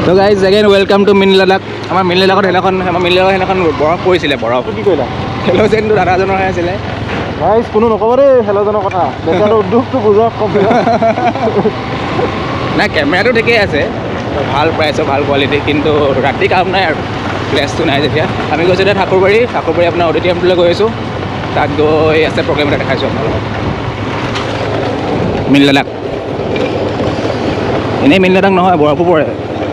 তো guys again welcome to mini Ladakh. আমাৰ mini লাডাখত সেইদিনাখন বৰফ পৰিছিলে। বৰফ কি কৰিলা? হেল'জেনটো দাদাজনৰ হৈ আছিলে। গাইজ কোনো নক'ব দেই হেল'জেনৰ কথা, বেচাৰৰ উদ্যোগটো বুজক কম। নাই কেমেৰাটো ঠিকেই আছে, ভাল প্ৰাইচৰ ভাল কোৱালিটি, কিন্তু ৰাতি কাম নাই আৰু প্লেছটো নাই যেতিয়া। আমি গৈছোঁ এতিয়া ঠাকুৰবাৰী আপোনাৰ অডিটৰিয়ামটোলৈ গৈ আছোঁ। তাত গৈ আছে প্ৰগ্ৰেম এটা দেখাইছোঁ আপোনালোকক। মিনি লাডাখ এনেই মিনি লাডাখ নহয়, বৰফো পৰে।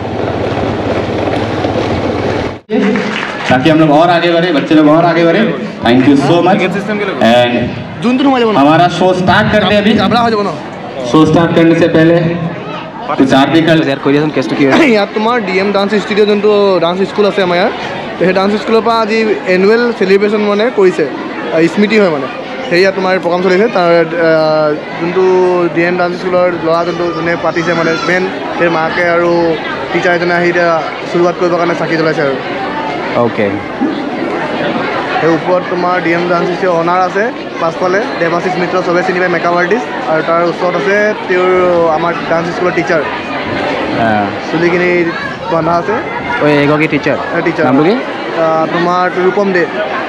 ताकि हम लोग और आगे बढ़े, बच्चे लोग और आगे बढ़े। Thank you so much. And हमारा शो स्टार्ट करते हैं अभी। शो स्टार्ट करने से पहले कुछ आरती कर ইয়াত তোমাৰ DM ডান্স ষ্টুডিঅ' যোনটো ডান্স স্কুল আছে আমাৰ ইয়াত, সেই ডান্স স্কুলৰ পৰা আজি এনুৱেল চেলিব্ৰেশ্যন মানে কৰিছে, স্মৃতি হয় মানে। সেয়া তোমাৰ প্ৰগ্ৰাম চলিছে। তাৰ যোনটো DM ডান্স স্কুলৰ ল'ৰা যোনে পাতিছে মানে মেইন, সেই মাকে আৰু টিচাৰ এজনে আহি এতিয়া শুৰুৱাত কৰিবৰ কাৰণে চাকি জ্বলাইছে আৰু। অ'কে, সেই ওপৰত তোমাৰ DM ডান্স ষ্টুডিঅ' অনাৰ আছে, পাছফালে দেৱাশিষ মিত্ৰ, চবে চিনি পায়, মেকআপ আৰ্টিষ্ট। আৰু তাৰ ওচৰত আছে তেওঁৰ আমাৰ ডান্স স্কুলৰ টিচাৰ, চুলিখিনি বন্ধা আছে। এগৰাকী টিচাৰ নামটো কি? তোমাৰ ৰূপম দে।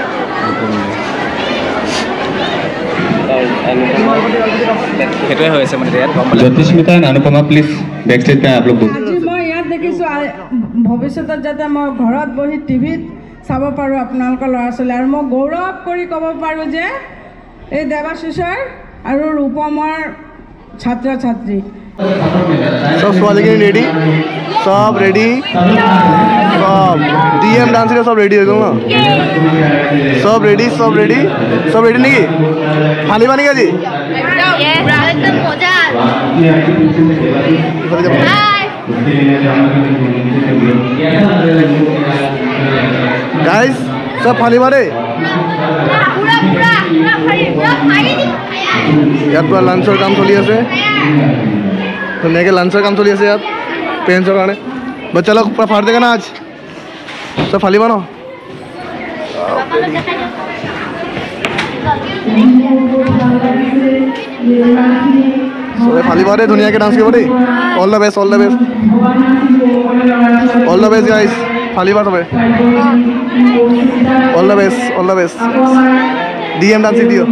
সেইটোৱে হৈ আছে মানে Jyotishmita and Anupama please backstage पे आप लोग। আজি মই ইয়াত দেখিছোঁ ভৱিষ্যতত যাতে মই ঘৰত বহি টিভিত চাব পাৰোঁ আপোনালোকৰ ল'ৰা ছোৱালী, আৰু মই গৌৰৱ কৰি ক'ব পাৰোঁ যে এই দেৱাশিষৰ আৰু ৰূপমৰ ছাত্ৰ ছাত্ৰী সব ছোৱালীখিনি ৰেডি, সব ৰেডি, সব DM ডান্সিৰে সব ৰেডি হৈ গ'ল ন? সব ৰেডি নেকি? ফালিবা নেকি আজি? গাইজ সব ফালিবা দেই। ইয়াত পুৰা লাঞ্চৰ কাম চলি আছে, ধুনীয়াকৈ লাঞ্চৰ কাম চলি আছে ইয়াত পেৰেণ্টছৰ কাৰণে। বাচ্চা লোক পুৰা ফাট দেগা না আজ, চব ফালিবা ন? চবে ফালিবা দেই, ধুনীয়াকৈ ডান্স কৰিব দেই। All the best, all the best, all the best guys, ফালিবা চবে। All the best, all the best. DM dance দিও।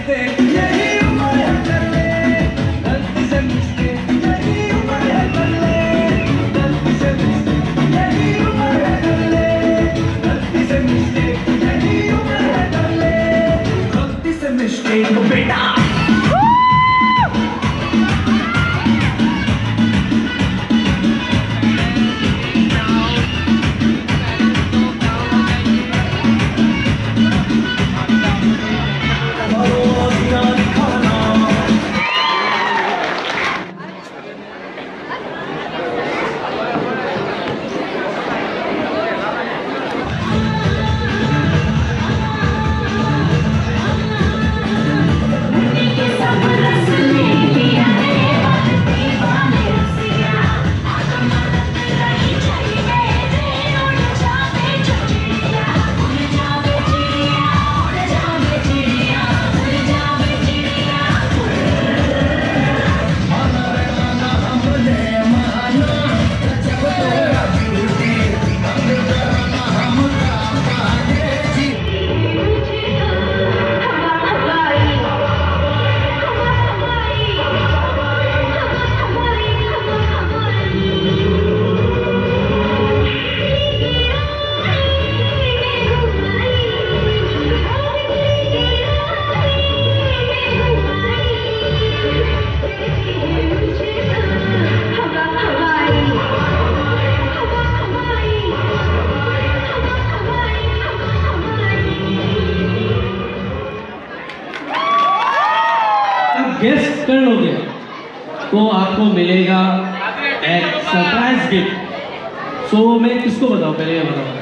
गेस कर लोगे तो आपको मिलेगा एक सरप्राइज गिफ्ट। सो मैं किसको बताऊं, पहले ये बताओ,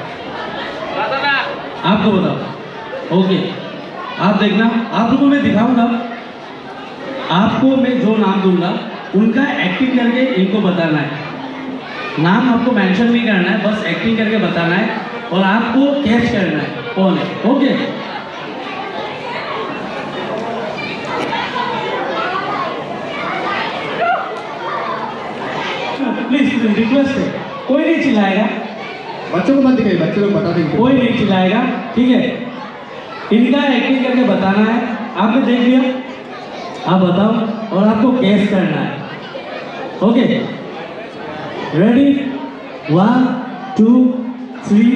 आपको बताओ। ओके, आप देखना, आप लोगों को मैं दिखाऊंगा, आपको मैं जो नाम दूंगा उनका एक्टिंग करके इनको बताना है। नाम आपको मेंशन नहीं करना है, बस एक्टिंग करके बताना है और आपको कैच करना है कौन है। ओके, प्लीज रिक्वेस्ट है, कोई नहीं चिल्लाएगा, बच्चों को मत दिखाइए, बच्चे लोग बता देंगे। कोई नहीं चिल्लाएगा, ठीक है। इनका एक्टिंग करके बताना है, आपने देख लिया, आप बताओ और आपको गेस करना है। Okay, ready, 1 2 3।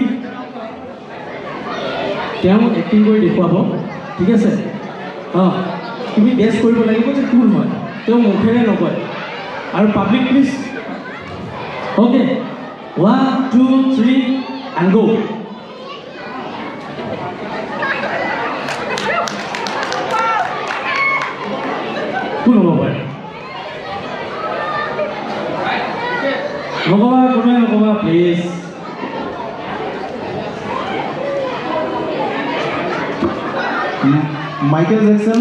তেওঁ এক্টিং কৰি দেখুৱাব, ঠিক আছে? অঁ, তুমি গেছ কৰিব লাগিব যে কোন হয়, তেওঁ মুখেৰে নকয়। আৰু public please. Okay, 1 2 3 and go। কোন হ'ব পাৰে? নকবা, কোনোৱে নকবা please. Michael Jackson.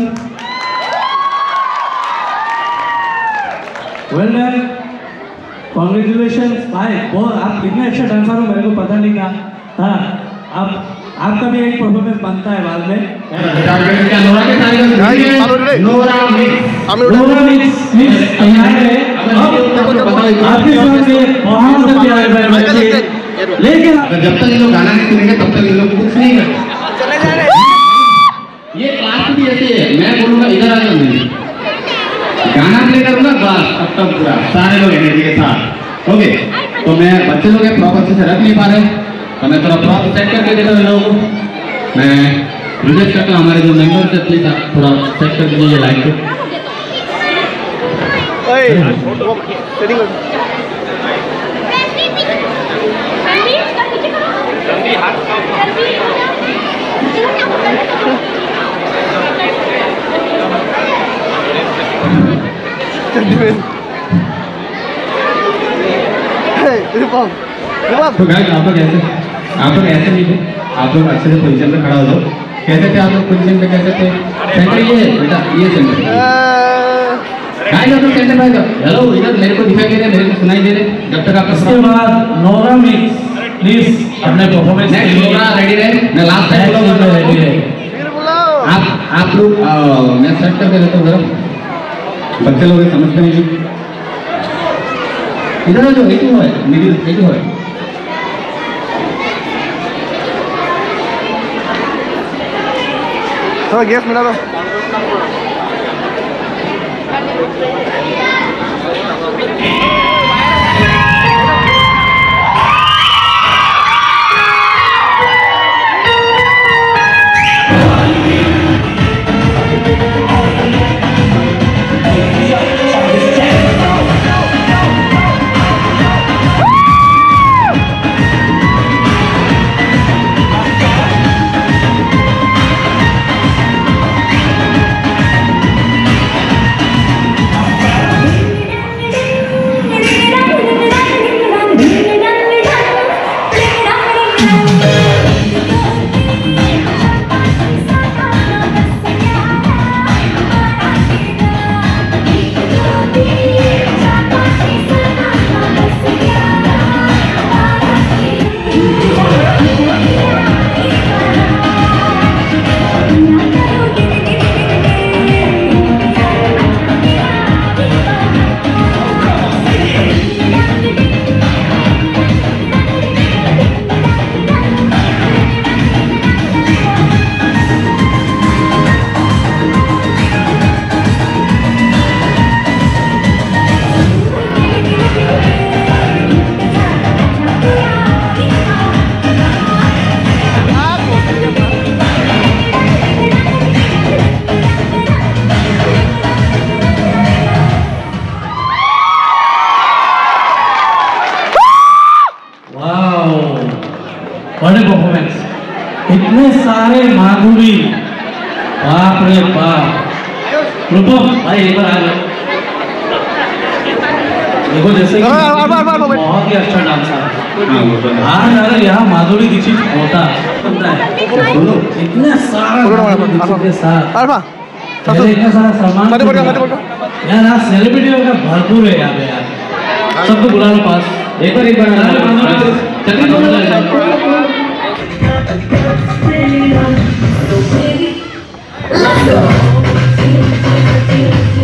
Well done, congratulation भाई, बहुत आप कितने अच्छे डांसर हो, मेरे को पता नहीं था। हाँ, अब आपका भी एक परफॉर्मेंस बनता है बाद में। लेकिन जब तक ये लोग गाना नहीं सुनेंगे तब तक ये लोग कुछ नहीं करेंगे। ये क्लास भी ऐसे है, मैं बोलूँगा इधर आ जाओ, गाना प्ले करूँगा बस तब तक पूरा सारे लोग एनर्जी के साथ। ओके, तो मैं बच्चे लोग प्रॉप अच्छे से रख नहीं पा रहे, तो मैं थोड़ा प्रॉप सेट करके देता हूँ लोगों को। मैं रिक्वेस्ट करता हूँ हमारे जो मेंबर्स है, प्लीज आप थोड़ा सेट कर दीजिए ये लाइट को। तो गाइस, आप लोग ऐसे नहीं थे, आप लोग अच्छे से पोजीशन पे खड़ा हो जाओ। कैसे थे आप लोग पोजीशन पे? कैसे थे? सेंटर ये है बेटा, ये सेंटर। गाइस, आप लोग सेंटर पे जाओ। हेलो, इधर मेरे को दिखाई दे रहे, मेरे को सुनाई दे रहे। जब तक आपका उसके बाद नोरा मिक्स प्लीज अपने परफॉर्मेंस के लिए नोरा रेडी रहे। मैं लास्ट टाइम बोलूंगा रेडी रहे। आप लोग मैं सेट करके देता हूँ जरा, बच्चे लोग समझते नहीं। इधर जो एक है मिडिल, एक है थोड़ा गैस मिला दो। बड़े परफॉर्मेंस, इतने सारे माधुरी, बाप रे बाप। रूपम भाई एक बार आ जाओ, देखो जैसे कि बहुत ही अच्छा डांस है। आज अगर यहाँ माधुरी दीक्षित होता इतने सारा के साथ इतना सारा सामान यार, आज सेलिब्रिटियों का भरपूर है यहाँ पे यार। सबको बुला लो पास, एक बार